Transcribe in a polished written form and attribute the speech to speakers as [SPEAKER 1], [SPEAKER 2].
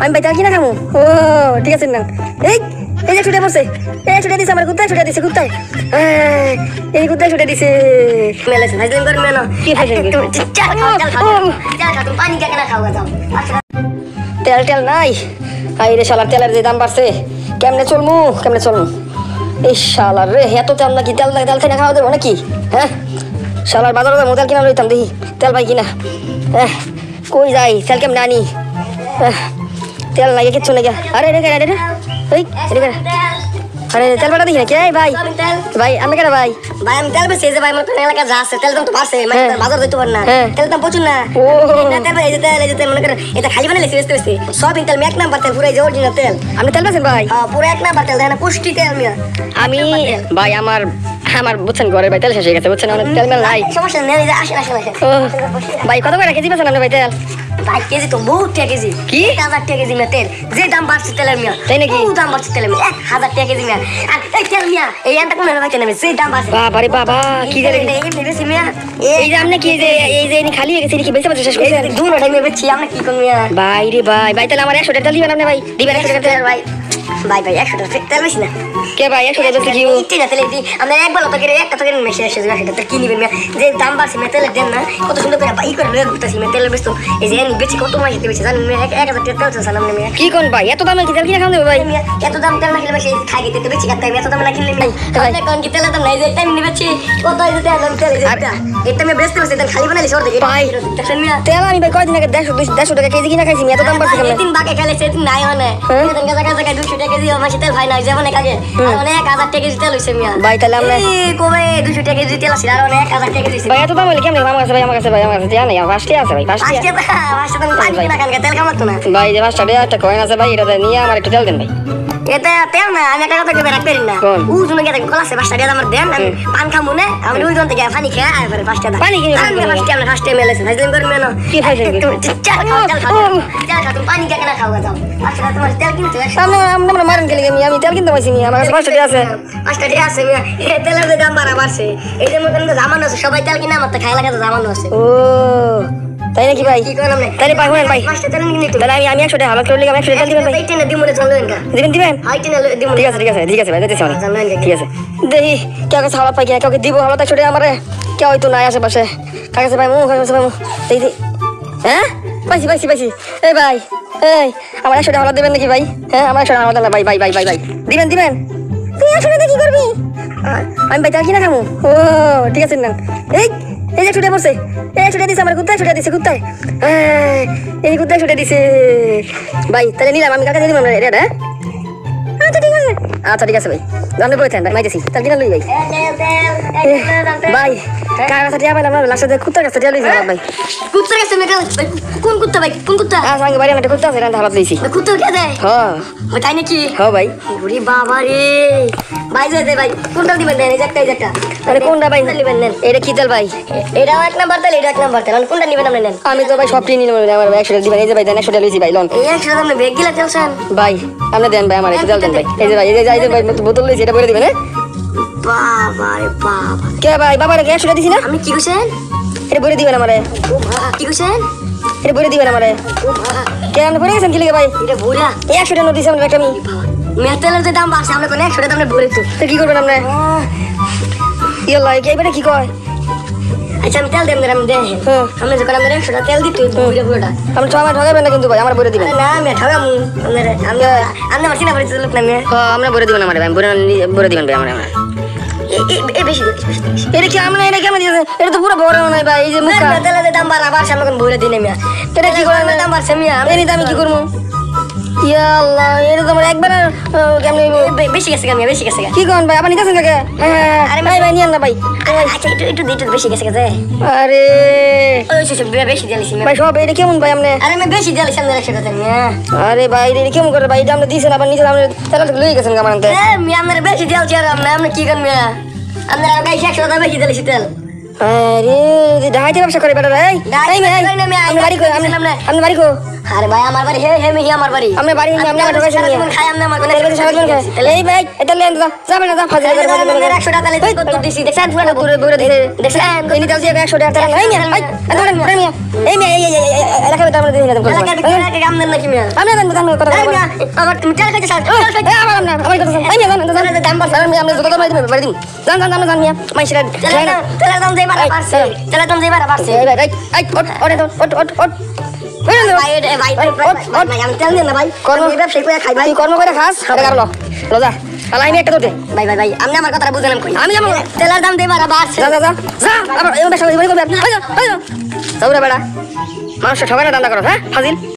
[SPEAKER 1] আমি ভাই তেল কিনা খামু। ও ঠিক আছে না। এই এই যে ছুটে পড়ছে, এই ছুটে দিছে আমার কুত্তায়, ছুটে দিছে কুত্তায়, এই কুত্তায় ছুটে দিছে। মেলেছে হাজলিং করে মেনো কি হাজলিং করে চাল খাও তুমি পানি কেন খাও যাও। তেল তেল নাই, আই রে শালার তেলের যে দাম বাড়ছে, কেমনে চলমু কেমনে চলমু। এই শালার রে এত তেল নাকি, তেল তেল কিনা খাওয়া দেবো নাকি? হ্যাঁ শালার বাজারে যাবো, তেল কিনা লইতাম, দেখি তেল পাই কিনা। কই যাই তেল কেমনে আনি, তেল নাই কিচ্ছু নাকি। আরে রে রে রে ওই আরে তেল বাটা দেখি না কে ভাই, ভাই আমি কেন ভাই, ভাই আমি তেল বেশি ভাই, আমার এলাকা যা আছে তেল দাম তো বাড়ছে, বাজার দিতে পার না, তেল দাম প্রচুর না। ও তেল ভাই, এই যে তেল মনে করেন এটা খালি বানাইলে বেশি বেশি সবই তেল, এক নাম্বার তেল, পুরো এই যে অরিজিনাল তেল। আপনি তেল বেছেন ভাই? পুরো এক নাম্বার তেল, দেখেন পুষ্টি তেল মিয়া। আমি ভাই আমার বুঝছেন ঘরে ভাই তেল শেষ হয়ে গেছে, বুঝছেন অনেক তেল মেল নাই। সমস্যা নেই, আসেন আসেন আসেন ভাই। কত করে কেজি বেছেন আপনি ভাই তেল? ভাই কেজি তো বহুত টাকা কেজি, কি 1000 টাকা কেজি মিয়া তেল, যে দাম বাড়ছে তেলের মিয়া, তাই নাকি? দাম বাড়ছে তেলের মিয়া 1000 টাকা কেজি মিয়া। আর এই তেল মিয়া এই আনটা কোন ভাই কেন যে দাম বাড়ছে, বাবা রে বাবা কি জানি এই বেশি মিয়া। এই যে আপনি কি যে এই যে খালি হয়ে গেছে কি বেঁচে বেঁচে শেষ করছেন? দুই টাইমে বেচছি আপনি কি কোন মিয়া? ভাই রে ভাই, ভাই তাহলে আমার 100 টাকা তেল দিবেন আপনি ভাই? দিবেন 100 টাকা তেল ভাই? ভাই ভাই 100 টাকা তেল বেশি না কে ভাই, 100 টাকা বেশি কি ইচ্ছে না তেল দিই আমরা একবার তো করে একটা তো করে মেশে এসে যাবে, সেটা কি নিবেন মিয়া? যে দাম বাড়ছে মিয়া তেলের দেন না, কত সুন্দর করে বাই করে লয়ে ঘুরতাছি মিয়া তেলের বেশ তো এই যে এনে বেচি কত মাইতে বেচি জানেন মিয়া? 1000 টাকা তেল চান আপনি মিয়া? কি কোন ভাই এত দামে কি তেল কিনা খান দেব ভাই? মিয়া এত দাম তেল না খেলে বেশি খাই গেতে তো বেচি কাটতে এত দাম না কিনলে মিয়া আপনি কোন কি তেল দাম নাই যে টাইম নিবেছি কত এই যে দাম তেল এটা আমি বেচতে বেচতে তেল খালি বানাইলি সর দেখি ভাই দেখেন মিয়া তেল আমি ভাই কয়দিন আগে 150 টাকা কেজি কিনা খাইছি মিয়া, এত দাম বাড়ছে কেন? দিন বাকে খাইলে সেদিন নাই মানে সেদিন কাঁচা 200 টাকা কেজি আমার তেল ভাই নাই যেমন আগে আর অনেক 1000 টাকা কেজি তেল হইছে মিয়া। ভাই তাহলে আমরা কবে 200 টাকা কেজি তেল আছে আর অনেক 1000 টাকা কেজি ভাই এত দাম হইলে কেমনে? আমার কাছে ভাই, আমার কাছে ভাই, আমার কাছে জানা নাই, 5 টাকা আছে ভাই, 5 টাকা পানি কিনা খান তেল কামাতো না ভাই। যে 5 টাকা একটা কয়েন আছে ভাই, এটা নিয়ে আমার একটু তেল দেন ভাই। এটা তেল না, আমি একটা কথা কইবে রাখবেন না, ও জন্য গেছে কলাসে 5 টাকা আমার দেন, আমি পান খামু না, আমি ওই জন থেকে পানি খেয়ে আর 5 টাকা পানি কিনে আমি 5 টাকা 5 টাকা মেলেছে হাজলিং করে মেনো কি খাইছেন? চাল খাও তুমি পানি কেন খাও যাও। আচ্ছা তোমার তেল কিনতে আমরা মারেন গেলে আমি তেল কিনতে পাইছি নি, আমার কাছে 5 টাকা আছে, 5 টাকা আছে মিয়া। এই তেলের দাম বাড়ছে, এই যে মতন জামানো আছে সবাই তেল কিনা, আমার তো খাই লাগা জামানো আছে। ও তাই নাকি ভাই? কি করলাম তাহলে ভাই শুনেন ভাই, 5 টাকা তেল নিয়ে তাহলে আমি 100 টাকা হালকা করে লিখে 100 টাকা তেল দিবেন ভাই? এইটা না দিমুনে চলবেন কা দিবেন হাইটেনে দিমুনে। ঠিক আছে ঠিক আছে ঠিক আছে ভাই, দিতেছি আমি ঠিক আছে। দেখি কে কাছে হাওলা পাই কিনা, কাউকে দিব হাওলা, তাই ছোটে আমারে কেউ হয়তো নাই আশেপাশে। কাছে ভাই কাছে ভাই দেখি হ্যাঁ পাইছি পাইছি পাইছি। এই ভাই এই আমার 100 টাকা হাওলা দেবেন নাকি ভাই? হ্যাঁ আমার 100 টাকা হাওলা দেন ভাই ভাই ভাই ভাই ভাই দিবেন দিবেন। তুই 100 টাকা কি করবি? আমি ভাই তেল কিনা খামু। ও ঠিক আছে না। এই এই যে ছুটে পড়ছে, এই ছুটে দিছে আমার কুত্তায়, ছুটে দিছে কুত্তায়, এই কুত্তায় ছুটে দিছে ভাই। তাহলে নিলাম আমি, কাকা দিয়ে দিলাম এটা। আচ্ছা ঠিক আছে, আচ্ছা ঠিক আছে ভাই, জানলে বলে থাকেন ভাই, মাইতেছি তার কিনা লই ভাই। ভাই কার কাছে টিয়া পাইলাম না, লাস্টে কুত্তার কাছে টিয়া লইছি ভাই। কুত্তার কাছে কোন কুত্তা ভাই? কোন কুত্তা? সঙ্গে বাড়ি একটা কুত্তা আছে, এটা হালাত লইছি। কুত্তা কে দেয়? হ্যাঁ তাই নাকি? হ্যাঁ ভাই। ওরে বাবা রে ভাই, যাই ভাই কোনটা দিবেন দেন? এই যে একটা মানে কোনটা ভাই নেবেন? নেন এটা কি তেল ভাই? এটাও 1 নাম্বার তেল, এটা 1 নাম্বার তেল, কোনটা নেবেন আপনি? নেন আমি তো ভাই সবটি নিয়ে নেব, আমার 100 টাকা দিবেন। এই যে ভাই দেন 100 টাকা লইছি ভাই, লোন এই 100 টাকা আপনি বেগ গিলা তেলছেন ভাই, আপনি দেন ভাই আমার একটু তেল দেন ভাই। এই যে ভাই এই যে ভাই বোতল লইছি, এটা বলে দিবেন। হ্যাঁ বাবা রে বাবা কে ভাই, বাবা রে 100 টাকা দিছি না আমি? কি কইছেন? এটা বলে দিবেন আমারে। ও বাবা কি কইছেন? এটা বলে দিবেন আমারে। ও বাবা কে আপনি বলে গেছেন কি লাগে ভাই? এটা বুড়া 100 টাকা নোট দিছি আমরা, একটা আমি মেটালের যে দাম বাড়ছে আমরা কোন 100 টাকা আপনি ভরে তো কি করবেন আপনি? ইয়াল্লা কি এবারে কি কয়? আচ্ছা আমি তেল দেন আমি দেন আমরা যখন আমরা 100 টাকা তেল দিতে বুড়া বুড়াটা আপনি তো আমার ঠকাবেন না কিন্তু ভাই, আমার বলে দিবেন। না আমি ঠকামু আপনারা, আমি মাসিনা পরিচিত লোক না। আমরা বলে দিবেন আমারে ভাই, বলে দিবেন ভাই আমরা। এই বেশি এটা কি আমরা, এটা কেমন দিয়েছে? এটা তো পুরো বড় নয় ভাই, এই যে মুখা তেলের দাম বাড়াবার সামনে কোন বলে দিনে মিয়া, এটা কি করে দাম বাড়ছে মিয়া? এই দাম কি করব? ইয়াল্লাহ এটা তো একবার কেমনে বেশি গেছে কেমনে? বেশি গেছে কি কোন ভাই? আপনি নিতেছেন কাকে? আরে ভাই ভাই নিয়েন না ভাই। আচ্ছা একটু বেশি গেছে গেছে। আরে ওই সব বেশি দিয়েছি ভাই, সব এটা কেমন ভাই আপনি? আরে আমি বেশি দিয়েছি আমরা 100 টাকা মিয়া। আরে ভাই এটা কেমন করে ভাই? এটা আপনি দিয়েছেন আবার নিছেন, আপনি তেল লই গেছেন কামান আনতে। মিয়া আমরা বেশি দিয়েছি আর আপনি কি করেন মিয়া? আমরা গাই 100 টাকা বেশি দিয়েছি তেল। আরে ঢাইতে ব্যবসা করে বেটা ভাই এই মে আপনি বাড়ি কো আপনি বাড়ি কো
[SPEAKER 2] আরে ভাই আমার বাড়ি হে মি আমার বাড়ি
[SPEAKER 1] আপনি বাড়ি আপনি আমার ঢোকাইছেন
[SPEAKER 2] খাই আমি আমার
[SPEAKER 1] কোন এর সারা দিন খায় এই ভাই এটা লেন দাও যাবে না দাও ফাজে
[SPEAKER 2] 100 টাকা লেতে কত দিছি দেখছেন পুরো
[SPEAKER 1] দূরে দূরে দিছে
[SPEAKER 2] দেখছেন
[SPEAKER 1] কইনি দাও দিয়ে 100 টাকা এই মে এই মে এই রাখবে তো আমরা দিই না
[SPEAKER 2] এলাকা কাম দেন নাকি মিয়া
[SPEAKER 1] আমি জান জান কথা
[SPEAKER 2] এই মিয়া আমার মিটার কাছে স্যার
[SPEAKER 1] আমার কথা এই মে জান দাম বল আমি যত দাম দিই বাড়ি দিন জান জান জান মিয়া মাইশরা
[SPEAKER 2] তেলের দাম যাইবার পারছে তেলের দাম যাইবার পারছে
[SPEAKER 1] এই ভাই এই ওট
[SPEAKER 2] ভাই আমি তেল দেন না ভাই
[SPEAKER 1] কর্ম
[SPEAKER 2] ব্যবসা করে খাই ভাই
[SPEAKER 1] তুই কর্ম করে খাস এটা কারলো লজা তাহলে আমি একটা তোতে
[SPEAKER 2] ভাই আপনি আমার কথা বুঝলেন কই
[SPEAKER 1] আমি যাবো
[SPEAKER 2] তেলের দাম যাইবার পারছে
[SPEAKER 1] যা যা যা যা আবার এই ব্যবসা বাড়ি করবে যাও রে বেড়া মানুষ সবাই রান্না করো হ্যাঁ ফাজিল